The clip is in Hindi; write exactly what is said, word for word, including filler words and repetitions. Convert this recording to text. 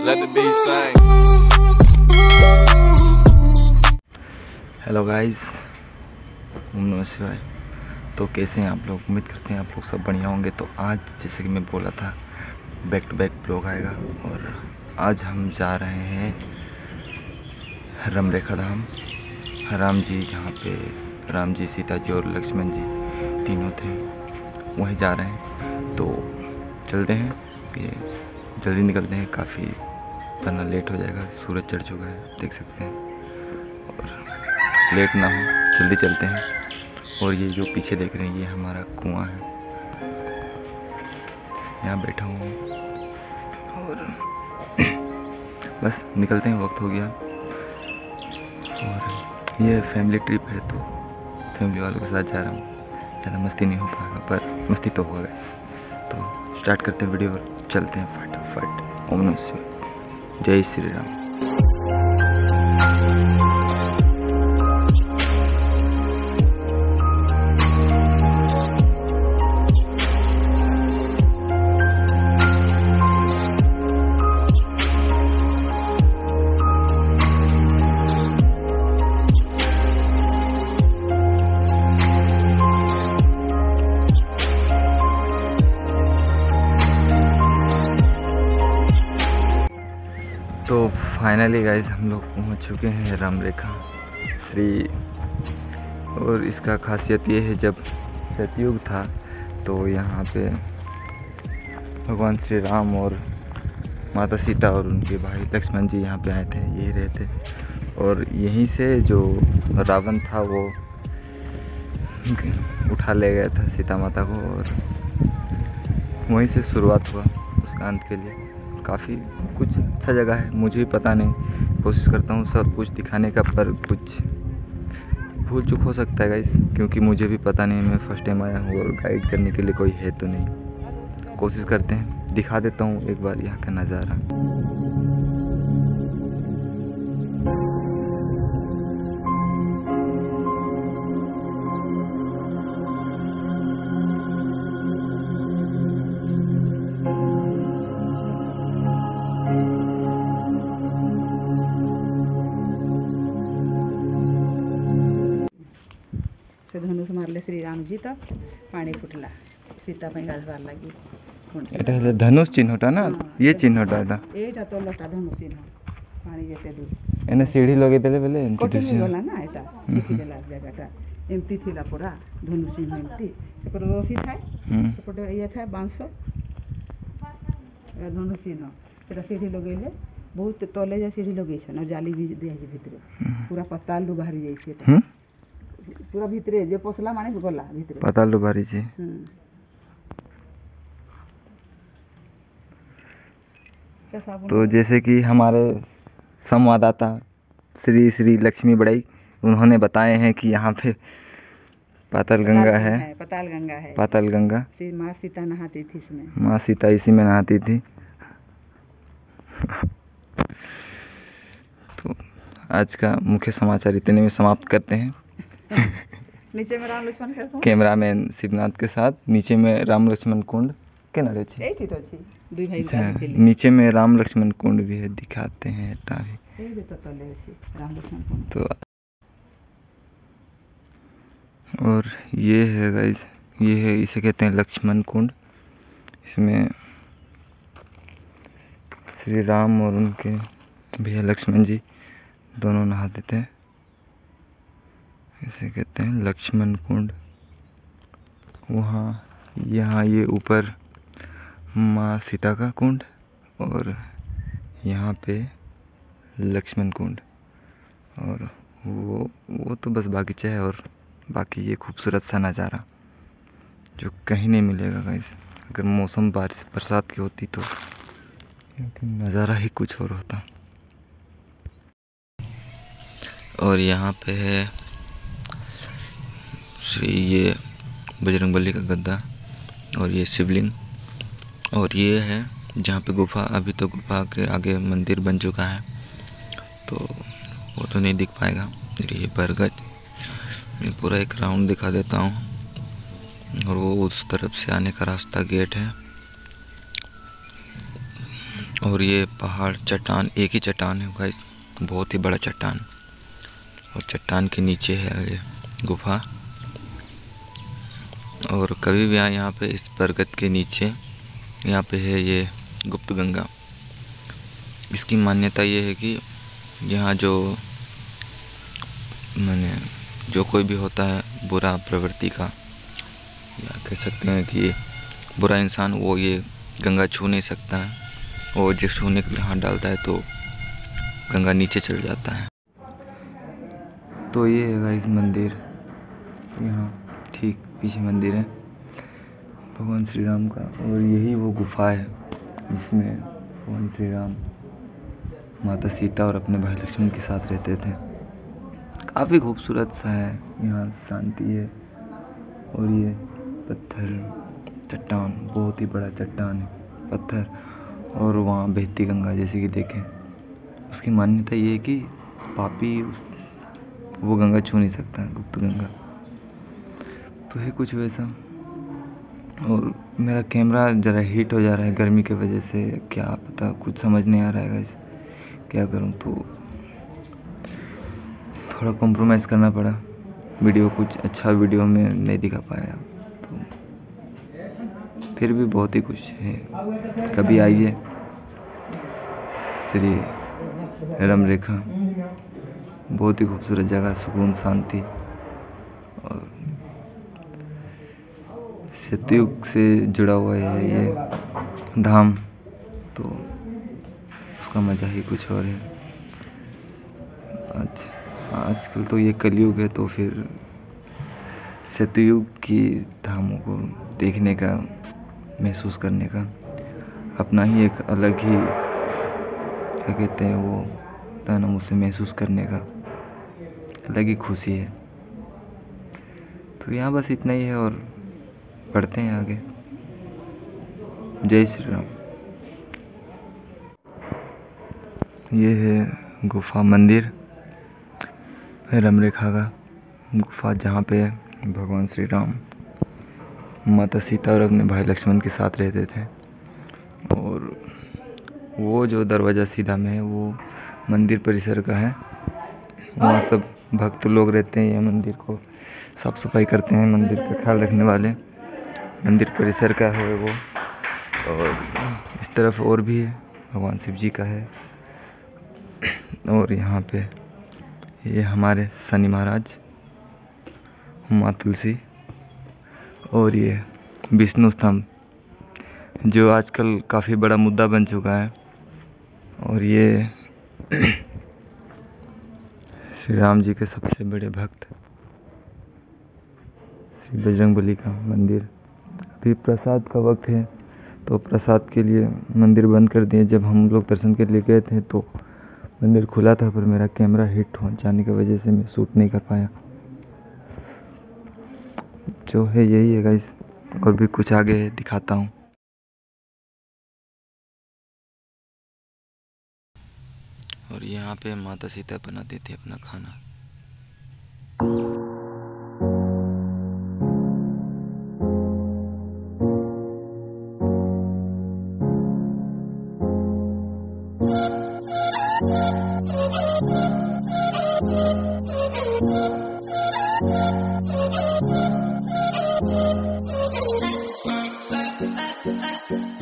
Let the beat sing. Hello guys, ओम नमः शिवाय। तो कैसे हैं आप लोग? उम्मीद करते हैं आप लोग सब बढ़िया होंगे। तो आज जैसे कि मैं बोला था, बैक टू बैक ब्लॉग आएगा और आज हम जा रहे हैं रमरेखा धाम। राम जी, जहाँ पे राम जी, सीता जी और लक्ष्मण जी तीनों थे, वहीं जा रहे हैं। तो चलते हैं, ये जल्दी निकलते हैं, काफ़ी वरना लेट हो जाएगा। सूरज चढ़ चुका है, देख सकते हैं, और लेट ना हो, जल्दी चलते हैं। और ये जो पीछे देख रहे हैं, ये हमारा कुआं है, यहाँ बैठा हूँ और बस निकलते हैं, वक्त हो गया। और ये फैमिली ट्रिप है, तो फैमिली वालों के साथ जा रहा हूँ। ज़्यादा मस्ती नहीं हो पाएगा, पर मस्ती तो होगा। तो स्टार्ट करते हैं वीडियो और चलते हैं फटाफट। ओम नमः शिवाय, जय श्री राम। तो फाइनली गाइस, हम लोग पहुंच चुके हैं रमरेखा श्री। और इसका खासियत ये है, जब सतयुग था तो यहाँ पे भगवान श्री राम और माता सीता और उनके भाई लक्ष्मण जी यहाँ पे आए थे, यही रहे थे। और यहीं से जो रावण था वो उठा ले गया था सीता माता को, और वहीं से शुरुआत हुआ उसका अंत के लिए। काफ़ी कुछ अच्छा जगह है, मुझे भी पता नहीं, कोशिश करता हूँ सब कुछ दिखाने का, पर कुछ भूल चूक हो सकता है गाइस, क्योंकि मुझे भी पता नहीं, मैं फर्स्ट टाइम आया हूँ और गाइड करने के लिए कोई है तो नहीं। कोशिश करते हैं, दिखा देता हूँ एक बार यहाँ का नज़ारा। से धनुष मारले श्री राम जी, तो पानी फुटला सीता पे गाधवार लगी। এটা হলো ধনুষ চিহ্নটা না, ये চিহ্নটা এটা এইটা তো লটা ধনুষ চিহ্ন পানি যেতে দূর এনে সিঁড়ি লগাই দেলে বেলে এমতি কঠিন দিছে। গলা না, এটা শিখি দেলা জায়গাটা এমতি থিলা পুরা ধনুষ চিহ্ন এমতি। সেপটে রশি থাকে, সেপটে ইয়ে থাকে বাঁশ, এটা ধনুষ চিহ্ন। সেটা সিঁড়ি লগাইলে বহুত তলে যা সিঁড়ি লগাইছে না, জালি भी দিয়েছে ভিতরে, পুরা পাতাল ডু বাহারি যাইছে। এটা पूरा भीतरे जे पोसला माने गला भीतरे पाताल डुबारी जी। तो जैसे कि हमारे संवाददाता श्री श्री लक्ष्मी बड़ाई, उन्होंने बताए हैं कि यहाँ पे पाताल गंगा है, पाताल गंगा है, पाताल गंगा। माँ सीता नहाती थी इसमें, माँ सीता इसी में नहाती थी। तो आज का मुख्य समाचार इतने में समाप्त करते हैं। नीचे में राम लक्ष्मण के कैमरामैन शिवनाथ के साथ, नीचे में राम लक्ष्मण कुंड के नारे छे, ए थी तो छी दुई भाई अच्छा, का नीचे में राम लक्ष्मण कुंड भी है, दिखाते हैं टावी। ए जे तो तले छी राम लक्ष्मण कुंड। तो और ये है गाइस, ये है, इसे कहते हैं लक्ष्मण कुंड। इसमें श्री राम और उनके भैया लक्ष्मण जी दोनों नहाते थे, इसे कहते हैं लक्ष्मण कुंड। वहाँ यहाँ ये ऊपर माँ सीता का कुंड, और यहाँ पे लक्ष्मण कुंड, और वो वो तो बस बागीचा है, और बाकी ये खूबसूरत सा नज़ारा जो कहीं नहीं मिलेगा गाइस। अगर मौसम बारिश बरसात की होती तो नज़ारा ही कुछ और होता। और यहाँ पे है श्री ये बजरंगबली का गद्दा, और ये शिवलिंग, और ये है जहाँ पे गुफा, अभी तो गुफा के आगे मंदिर बन चुका है, तो वो तो नहीं दिख पाएगा। ये बरगद, मैं पूरा एक राउंड दिखा देता हूँ, और वो उस तरफ से आने का रास्ता गेट है। और ये पहाड़ चट्टान एक ही चट्टान है गाइस, बहुत ही बड़ा चट्टान। और चट्टान के नीचे है ये गुफा। और कभी भी आए यहाँ पे इस बरगद के नीचे, यहाँ पे है ये गुप्त गंगा। इसकी मान्यता ये है कि यहाँ जो मैंने जो कोई भी होता है बुरा प्रवृत्ति का, या कह सकते हैं कि बुरा इंसान, वो ये गंगा छू नहीं सकता है। और जिस छूने के लिए हाथ डालता है तो गंगा नीचे चल जाता है। तो ये है गाइस मंदिर, यहाँ ठीक पीछे मंदिर है भगवान श्री राम का। और यही वो गुफा है जिसमें भगवान श्री राम माता सीता और अपने भाई लक्ष्मण के साथ रहते थे। काफ़ी खूबसूरत सा है, यहाँ शांति है। और ये पत्थर चट्टान, बहुत ही बड़ा चट्टान है पत्थर। और वहाँ बहती गंगा जैसे कि देखें, उसकी मान्यता ये है कि पापी वो गंगा छू नहीं सकता, गुप्त गंगा। तो है कुछ वैसा। और मेरा कैमरा ज़रा हीट हो जा रहा है गर्मी की वजह से, क्या पता, कुछ समझ नहीं आ रहा है गाइस, क्या करूं। तो थोड़ा कॉम्प्रोमाइज़ करना पड़ा, वीडियो कुछ अच्छा वीडियो में नहीं दिखा पाया। तो फिर भी बहुत ही कुछ है। कभी आइए श्री रमरेखा, बहुत ही खूबसूरत जगह, सुकून शांति। और सतयुग से जुड़ा हुआ है ये धाम, तो उसका मज़ा ही कुछ और है। आज आजकल तो ये कलयुग है, तो फिर सतयुग की धामों को देखने का, महसूस करने का अपना ही एक अलग ही, क्या कहते हैं वो, ताना मुझसे महसूस करने का अलग ही खुशी है। तो यहाँ बस इतना ही है और बढ़ते हैं आगे। जय श्री राम। ये है गुफा मंदिर रमरेखा का गुफा, जहाँ पे भगवान श्री राम माता सीता और अपने भाई लक्ष्मण के साथ रहते थे। और वो जो दरवाज़ा सीधा में है वो मंदिर परिसर का है। वहाँ सब भक्त लोग रहते हैं, ये मंदिर को साफ सफाई करते हैं, मंदिर का ख्याल रखने वाले। मंदिर परिसर का है वो। और इस तरफ और भी है, भगवान शिव जी का है। और यहाँ पे ये हमारे शनि महाराज, माँ तुलसी, और ये विष्णु स्तंभ जो आजकल काफ़ी बड़ा मुद्दा बन चुका है। और ये श्री राम जी के सबसे बड़े भक्त श्री बजरंगबली का मंदिर। अभी प्रसाद का वक्त है, तो प्रसाद के लिए मंदिर बंद कर दिए। जब हम लोग दर्शन के लिए गए थे तो मंदिर खुला था, पर मेरा कैमरा हिट हो जाने की वजह से मैं शूट नहीं कर पाया। जो है यही है गाइस, और भी कुछ आगे है, दिखाता हूँ। और यहाँ पे माता सीता बनाती थी अपना खाना। Thank you.